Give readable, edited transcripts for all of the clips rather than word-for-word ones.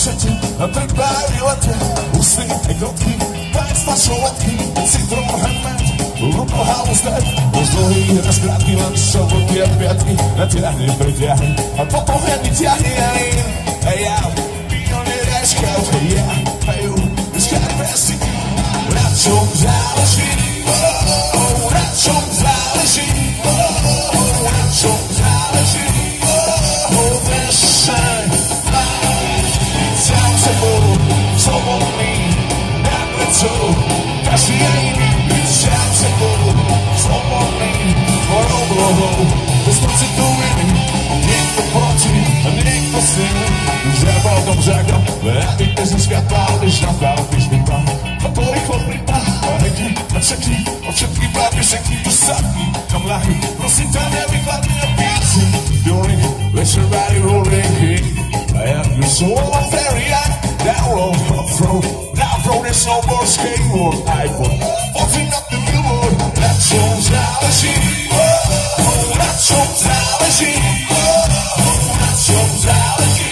šete, pripáli lete, ústy aj krotky, państwa szołotki, citron, handmade, ruko, house, dead, pozdrohy, raz krátky, len soboty a piatky, natiahne, pritiahne, a potom hneď vyťahne a in, a ja, pionier aj scout, a ja, a ju, skarbesi, na čom záleží, na čom záleží, na čom záleží, vešaj, sám sebou, slobodný, nad vecou, každý je iný, byť sám sebou, slobodný, for oblohou, bez pocitu viny, niekto proti a niekto s ním, zjabal dom žákom, aby bez nesviatla, lež na pár týždňu tam, a to rýchlo pripad, a heký, a čeký, a všetky báby šeký, to sadný, tam ľahý, prosím tam nevykladný a písni, during, večer body rolling in, a ja ju slovo fairy, down road is no more skateboard, iPhone, open up the billboard, na čom záleží, na čom záleží, na čom záleží,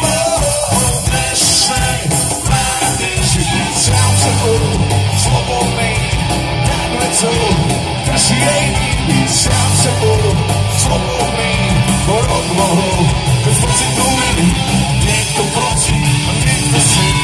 dnešnej mládeži, sám sebou, slobodný, nad vecou, každý je iný, sám sebou, slobodný, for oblohou, bez pocitu viny, niekto proti a niekto s ním.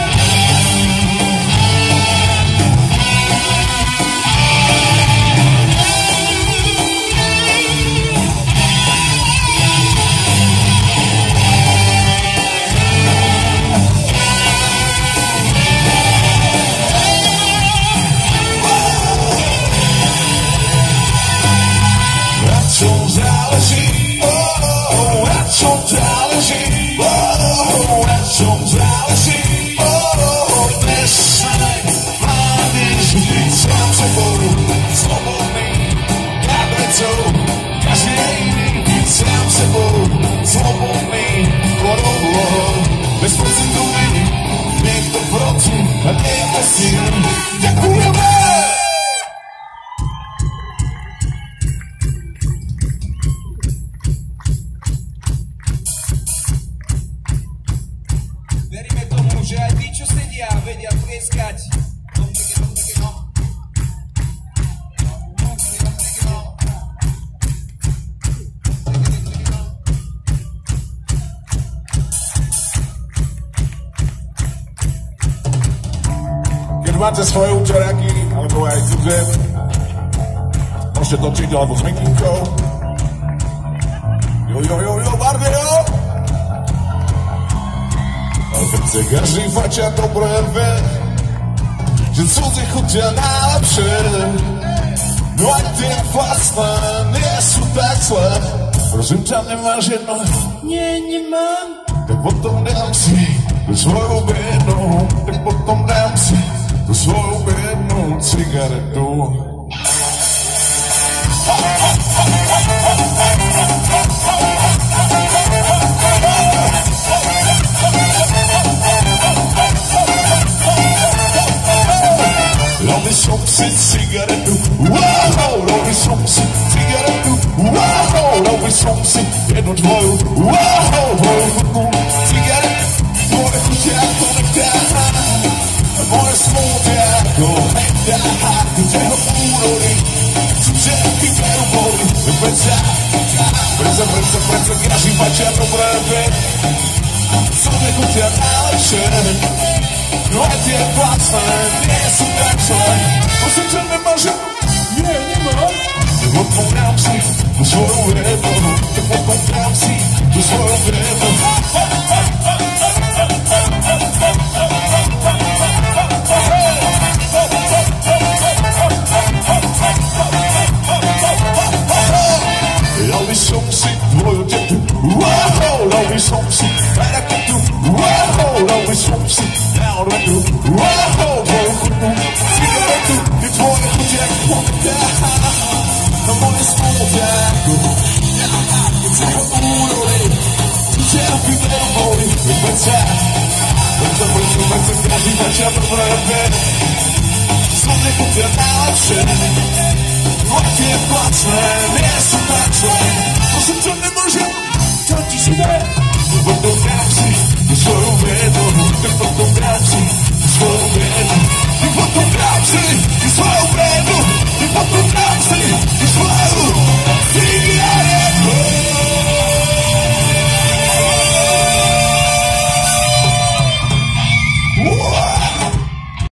Veríme tomu, že aj tí, čo sedia, vedia tlieskať. Keď máte svoje účeráky, alebo aj cudzie, môžete točiť alebo s mikinkou. Jo, Bardeo! Ale chce každý fača dobre vie, že cudzie chutia najlepšie. No aj tie vlastné nie sú tak zlé. Prosím ťa, nemáš jedno? Nie, nemám. Tak potom dám si tú svoju biednu, tak potom dám si tú svoju biednu cigaretu. Robi som si cigaretu, wow, robi som si cigaretu, wow, robi som si jednu tvoju, wow, tvoju chutnú cigaretu, tvoje chutia ako nektá, moje smúty ako nektá, kde ho úrody, kde chýbajú boli, predsa, každý fačia dobré vie, som nechutia najlepšie. No aj tie vlastné nie sú tak zlé. Prosím ťa, nemáš jednu? Nie, nemám. Tak potom dám si tú svoju jednu, tak potom dám si tú svoju jednu. Dal by som si tvoju tetu, wow, dal by som si raketu, wow, dal by som si národu, wow, tvoju chutnú cigaretu, je tvoje chuť ako nektá, no moje smúty ako nektá, keď sa ho úrody, kde ho chýbajú boli, predsa, každý fačia dobré vie, som nechutia najlepšie. No tie placné nie sú tak zlé. Prosím ťa, nemôžem, čo ti si dá? Potom dám si tú svoju vedu, Ty potom vráci svojou brenu. Ty potom vráci svojou brenu.